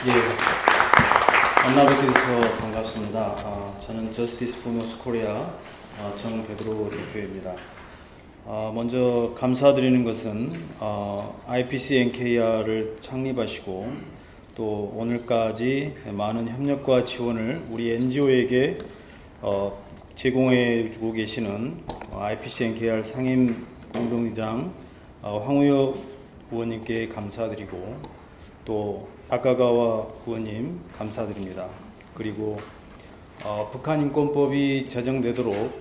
예, 만나뵙게 돼서 반갑습니다. 저는 저스티스 포 노스 코리아 정베드로 대표입니다. 먼저 감사드리는 것은 IPC NKR을 창립하시고 또 오늘까지 많은 협력과 지원을 우리 NGO에게 제공해 주고 계시는 IPC NKR 상임 공동의장 황우혁 의원님께 감사드리고 또 다카가와 의원님 감사드립니다. 그리고 북한인권법이 제정되도록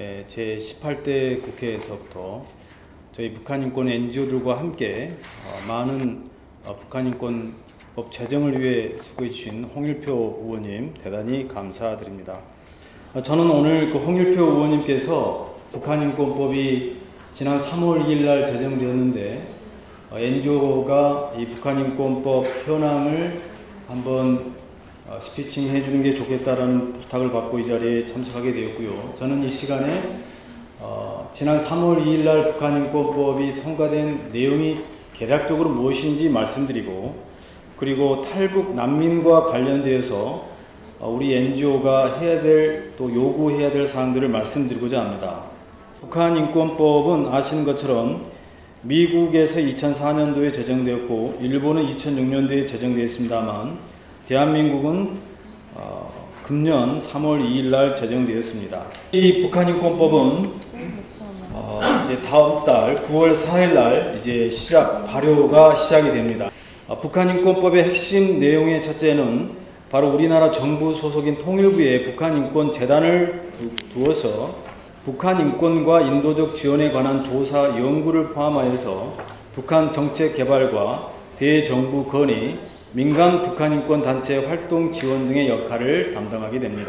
제18대 국회에서부터 저희 북한인권 NGO들과 함께 많은 북한인권법 제정을 위해 수고해 주신 홍일표 의원님 대단히 감사드립니다. 저는 오늘 그 홍일표 의원님께서 북한인권법이 지난 3월 2일 날 제정되었는데 NGO가 이 북한인권법 현황을 한번 스피칭 해주는 게 좋겠다라는 부탁을 받고 이 자리에 참석하게 되었고요. 저는 이 시간에 지난 3월 2일 날 북한인권법이 통과된 내용이 개략적으로 무엇인지 말씀드리고, 그리고 탈북 난민과 관련되어서 우리 NGO가 해야 될, 또 요구해야 될 사항들을 말씀드리고자 합니다. 북한인권법은 아시는 것처럼 미국에서 2004년도에 제정되었고 일본은 2006년도에 제정되었습니다만 대한민국은 금년 3월 2일 날 제정되었습니다. 이 북한인권법은 이제 다음 달 9월 4일 날 이제 발효가 시작이 됩니다. 북한인권법의 핵심 내용의 첫째는 바로 우리나라 정부 소속인 통일부에 북한인권재단을 두어서 북한 인권과 인도적 지원에 관한 조사 연구를 포함하여서 북한 정책 개발과 대정부 건의, 민간 북한인권 단체 활동 지원 등의 역할을 담당하게 됩니다.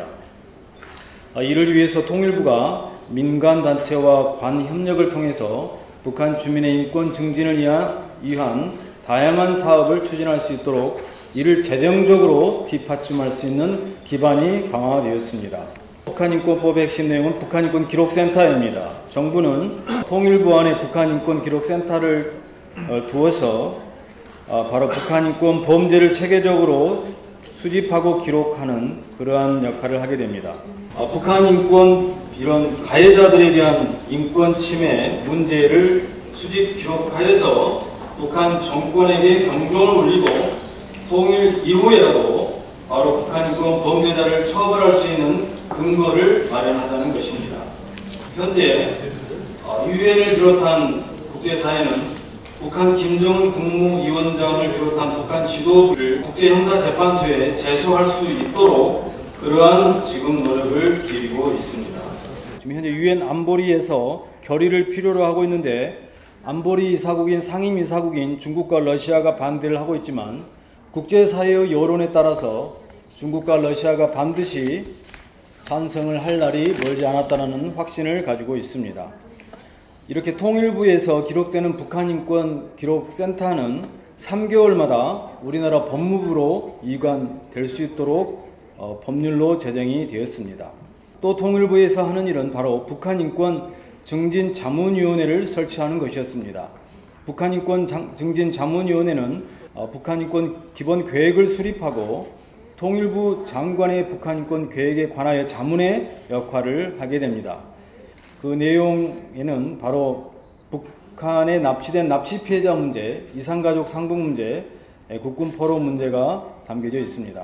이를 위해서 통일부가 민간 단체와 관 협력을 통해서 북한 주민의 인권 증진을 위한 다양한 사업을 추진할 수 있도록 이를 재정적으로 뒷받침할 수 있는 기반이 강화되었습니다. 북한인권법의 핵심 내용은 북한인권 기록센터입니다. 정부는 통일부 안에 북한인권 기록센터를 두어서 바로 북한인권 범죄를 체계적으로 수집하고 기록하는 그러한 역할을 하게 됩니다. 북한인권 이런 가해자들에 대한 인권 침해 문제를 수집 기록하여서 북한 정권에게 경종을 울리고 통일 이후에라도 바로 북한인권 범죄자를 처벌할 수 있는 근거를 마련하자는 것입니다. 현재 유엔을 비롯한 국제사회는 북한 김정은 국무위원장을 비롯한 북한 지도부를 국제형사재판소에 제소할 수 있도록 그러한 지금 노력을 기울이고 있습니다. 지금 현재 유엔 안보리에서 결의를 필요로 하고 있는데 안보리 이사국인 상임이사국인 중국과 러시아가 반대를 하고 있지만 국제사회의 여론에 따라서 중국과 러시아가 반드시 찬성을 할 날이 멀지 않았다는 확신을 가지고 있습니다. 이렇게 통일부에서 기록되는 북한인권 기록센터는 3개월마다 우리나라 법무부로 이관될 수 있도록 법률로 제정이 되었습니다. 또 통일부에서 하는 일은 바로 북한인권 증진자문위원회를 설치하는 것이었습니다. 북한인권 증진자문위원회는 북한인권 기본계획을 수립하고 통일부 장관의 북한인권 계획에 관하여 자문의 역할을 하게 됩니다. 그 내용에는 바로 북한에 납치된 납치 피해자 문제, 이산가족 상봉 문제, 국군 포로 문제가 담겨져 있습니다.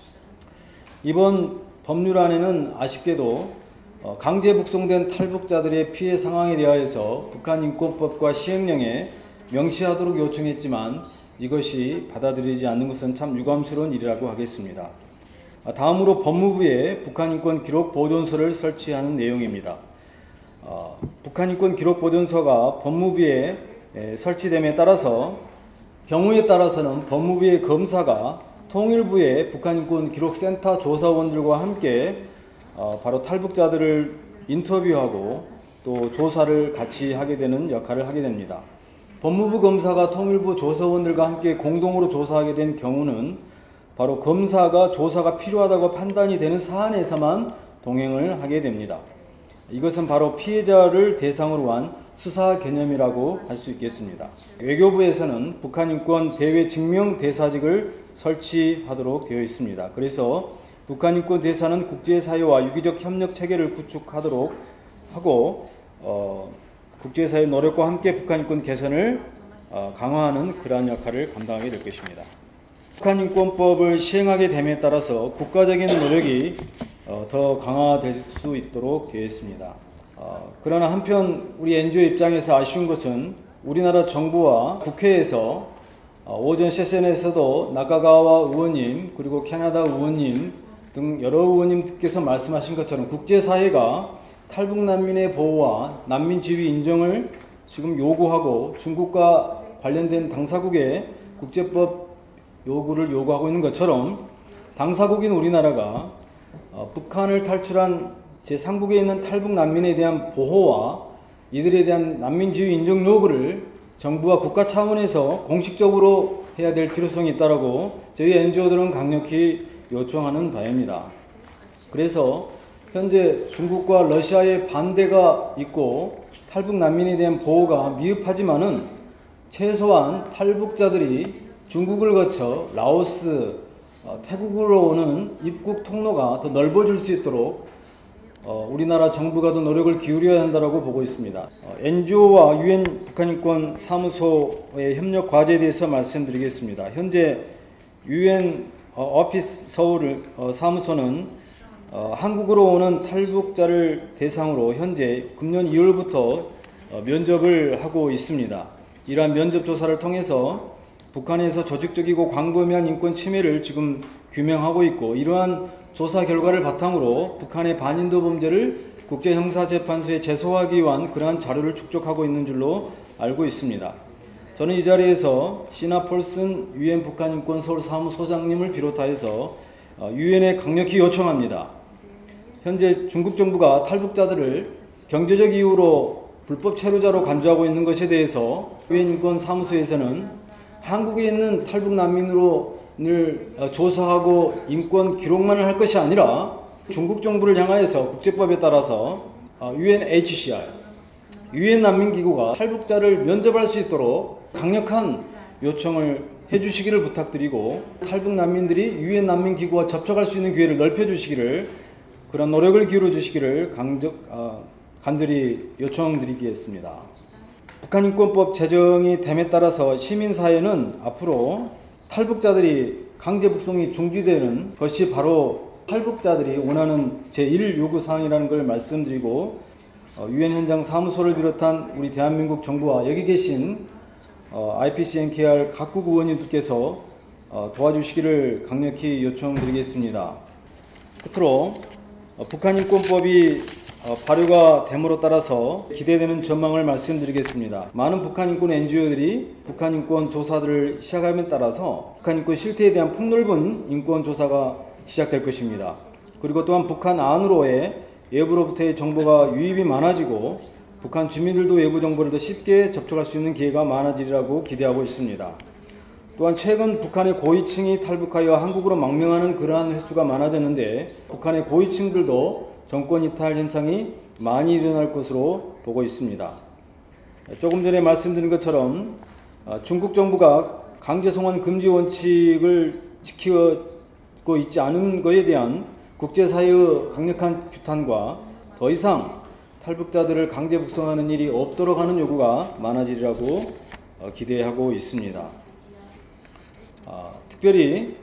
이번 법률안에는 아쉽게도 강제 북송된 탈북자들의 피해 상황에 대하여서 북한인권법과 시행령에 명시하도록 요청했지만 이것이 받아들이지 않는 것은 참 유감스러운 일이라고 하겠습니다. 다음으로 법무부에 북한인권 기록보존소를 설치하는 내용입니다. 북한인권 기록보존소가 법무부에 설치됨에 따라서 경우에 따라서는 법무부의 검사가 통일부의 북한인권 기록센터 조사원들과 함께 바로 탈북자들을 인터뷰하고 또 조사를 같이 하게 되는 역할을 하게 됩니다. 법무부 검사가 통일부 조사원들과 함께 공동으로 조사하게 된 경우는 바로 검사가 조사가 필요하다고 판단이 되는 사안에서만 동행을 하게 됩니다. 이것은 바로 피해자를 대상으로 한 수사 개념이라고 할 수 있겠습니다. 외교부에서는 북한 인권 대외 증명 대사직을 설치하도록 되어 있습니다. 그래서 북한 인권 대사는 국제사회와 유기적 협력 체계를 구축하도록 하고 국제사회 노력과 함께 북한 인권 개선을 강화하는 그러한 역할을 감당하게 될 것입니다. 북한 인권법을 시행하게 됨에 따라서 국가적인 노력이 더 강화될 수 있도록 되어 있습니다. 그러나 한편 우리 NGO 입장에서 아쉬운 것은 우리나라 정부와 국회에서 오전 세션에서도 나카가와 의원님 그리고 캐나다 의원님 등 여러 의원님께서 말씀하신 것처럼 국제사회가 탈북 난민의 보호와 난민 지위 인정을 지금 요구하고 중국과 관련된 당사국의 국제법 요구를 요구하고 있는 것처럼 당사국인 우리나라가 북한을 탈출한 제3국에 있는 탈북 난민에 대한 보호와 이들에 대한 난민 지위 인정 요구를 정부와 국가 차원에서 공식적으로 해야 될 필요성이 있다고 저희 NGO들은 강력히 요청하는 바입니다. 그래서 현재 중국과 러시아의 반대가 있고 탈북 난민에 대한 보호가 미흡하지만은 최소한 탈북자들이 중국을 거쳐 라오스, 태국으로 오는 입국 통로가 더 넓어질 수 있도록 우리나라 정부가 더 노력을 기울여야 한다고 보고 있습니다. NGO와 UN 북한인권 사무소의 협력 과제에 대해서 말씀드리겠습니다. 현재 UN 오피스 서울 사무소는 한국으로 오는 탈북자를 대상으로 현재 금년 2월부터 면접을 하고 있습니다. 이러한 면접 조사를 통해서 북한에서 조직적이고 광범위한 인권 침해를 지금 규명하고 있고, 이러한 조사 결과를 바탕으로 북한의 반인도 범죄를 국제형사재판소에 제소하기 위한 그러한 자료를 축적하고 있는 줄로 알고 있습니다. 저는 이 자리에서 시나 폴슨 UN 북한인권 서울 사무소장님을 비롯하여서 UN에 강력히 요청합니다. 현재 중국 정부가 탈북자들을 경제적 이유로 불법 체류자로 간주하고 있는 것에 대해서 UN 인권 사무소에서는 한국에 있는 탈북 난민을 조사하고 인권 기록만을 할 것이 아니라 중국 정부를 향하여서 국제법에 따라서 UNHCR, UN 난민기구가 탈북자를 면접할 수 있도록 강력한 요청을 해주시기를 부탁드리고, 탈북 난민들이 UN 난민기구와 접촉할 수 있는 기회를 넓혀주시기를, 그런 노력을 기울여 주시기를 간절히 요청드리겠습니다. 북한인권법 제정이 됨에 따라서 시민사회는 앞으로 탈북자들이 강제 북송이 중지되는 것이 바로 탈북자들이 원하는 제1 요구사항이라는 걸 말씀드리고, UN 현장 사무소를 비롯한 우리 대한민국 정부와 여기 계신 IPC-NKR 각국 의원님들께서 도와주시기를 강력히 요청드리겠습니다. 끝으로 북한인권법이 발효가 됨으로 따라서 기대되는 전망을 말씀드리겠습니다. 많은 북한인권 NGO들이 북한인권 조사들을 시작함에 따라서 북한인권 실태에 대한 폭넓은 인권조사가 시작될 것입니다. 그리고 또한 북한 안으로의 외부로부터의 정보가 유입이 많아지고 북한 주민들도 외부 정보를 더 쉽게 접촉할 수 있는 기회가 많아지리라고 기대하고 있습니다. 또한 최근 북한의 고위층이 탈북하여 한국으로 망명하는 그러한 횟수가 많아졌는데, 북한의 고위층들도 정권 이탈 현상이 많이 일어날 것으로 보고 있습니다. 조금 전에 말씀드린 것처럼 중국 정부가 강제 송환 금지 원칙을 지키고 있지 않은 것에 대한 국제사회의 강력한 규탄과 더 이상 탈북자들을 강제 북송하는 일이 없도록 하는 요구가 많아지리라고 기대하고 있습니다. 특별히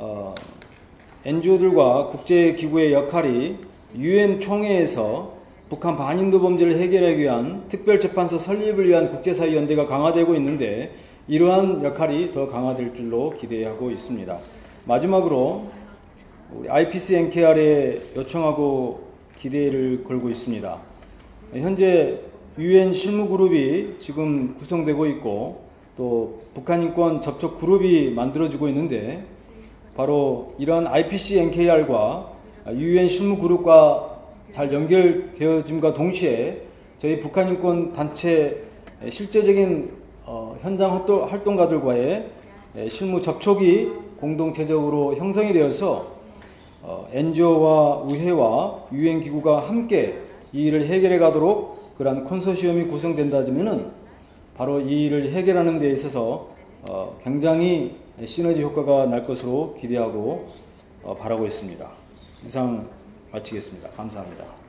NGO들과 국제기구의 역할이 UN 총회에서 북한 반인도 범죄를 해결하기 위한 특별재판소 설립을 위한 국제사회 연대가 강화되고 있는데, 이러한 역할이 더 강화될 줄로 기대하고 있습니다. 마지막으로 우리 IPC-NKR에 요청하고 기대를 걸고 있습니다. 현재 UN 실무그룹이 지금 구성되고 있고, 또 북한인권 접촉 그룹이 만들어지고 있는데, 바로 이러한 IPC-NKR과 UN 실무그룹과 잘 연결되어짐과 동시에 저희 북한인권 단체 실제적인 현장 활동가들과의 실무 접촉이 공동체적으로 형성이 되어서 NGO와 의회와 UN 기구가 함께 이 일을 해결해 가도록 그러한 컨소시엄이 구성된다면은 바로 이 일을 해결하는 데 있어서 굉장히 시너지 효과가 날 것으로 기대하고 바라고 있습니다. 이상 마치겠습니다. 감사합니다.